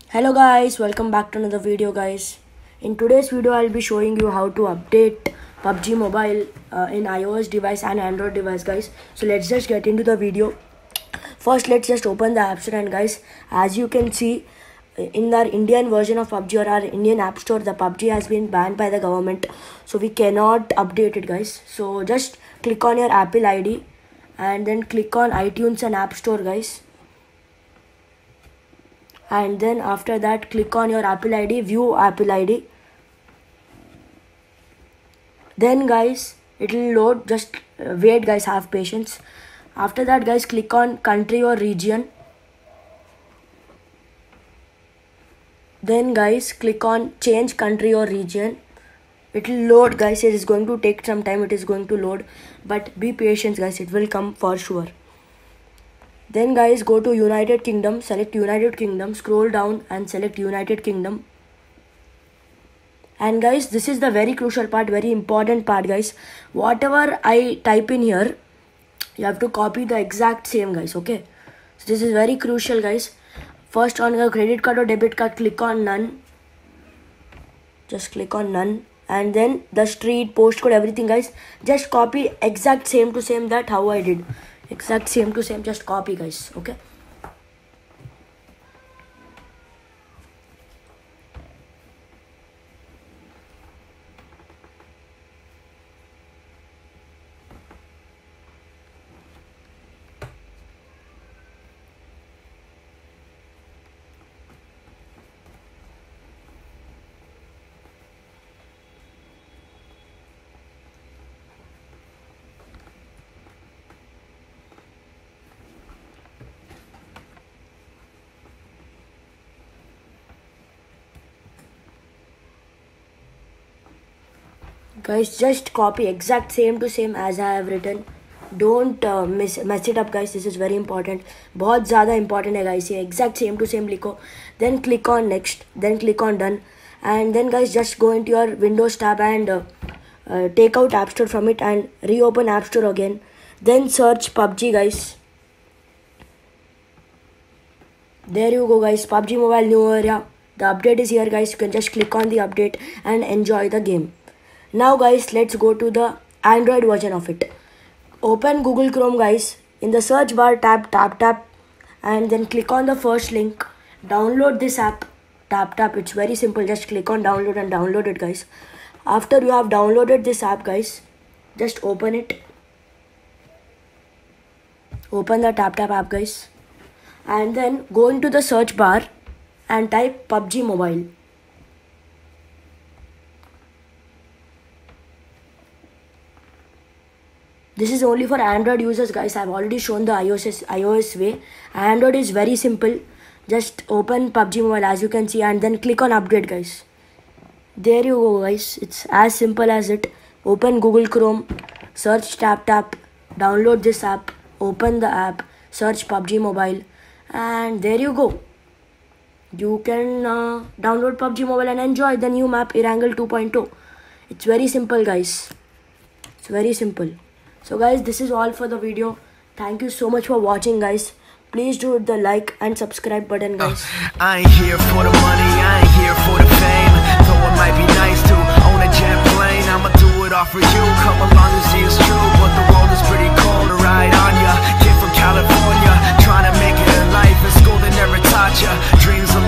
Hello guys, welcome back to another video guys. In today's video I'll be showing you how to update PUBG Mobile in iOS device and Android device guys. So let's just get into the video. First let's just open the App Store, and guys, as you can see in our Indian version of PUBG or our Indian App Store, the PUBG has been banned by the government, so we cannot update it guys. So just click on your Apple ID and then click on iTunes and App Store guys. And then after that click on your Apple ID, view Apple ID. Then guys it will load, just wait guys, have patience. After that guys, click on country or region. Then guys click on change country or region. It will load guys, it is going to take some time, it is going to load, but be patient guys, it will come for sure. Then guys go to United Kingdom, select United Kingdom, scroll down and select United Kingdom. And guys, this is the very crucial part, very important part guys. Whatever I type in here, you have to copy the exact same guys, okay? So this is very crucial guys. First on your credit card or debit card, click on none. Just click on none. And then the street, postcode, everything guys, just copy exact same to same, that how I did. Exact same to same, just copy guys, okay? Guys, just copy exact same to same as I have written. Don't mess it up guys, this is very important. बहुत ज़्यादा important है guys, ये exact same to same लिखो. Then click on next, then click on done. And then guys just go into your Windows tab and take out App Store from it and reopen App Store again. Then search PUBG guys. There you go guys, PUBG Mobile new area. The update is here guys, you can just click on the update and enjoy the game. Now guys, let's go to the Android version of it. Open Google Chrome guys. In the search bar, tap and then click on the first link. Download this app. Tap. It's very simple. Just click on download and download it guys. After you have downloaded this app guys, just open it. Open the tap app guys. And then go into the search bar and type PUBG Mobile. This is only for Android users guys. I've already shown the iOS way. Android is very simple. Just open PUBG Mobile as you can see and then click on update guys. There you go guys. It's as simple as it. Open Google Chrome, search tap, download this app, open the app, search PUBG Mobile, and there you go. You can download PUBG Mobile and enjoy the new map Erangel 2.0. It's very simple guys. It's very simple. So guys, this is all for the video. Thank you so much for watching guys. Please do hit the like and subscribe button guys. I ain't here for the money, I ain't here for the fame. Though it might be nice to own a jet plane, I'ma do it all for you. Come along and see it's true, but the world is pretty cold to ride on ya. Kid from California, trying to make it in life. In school they never taught ya. Dreams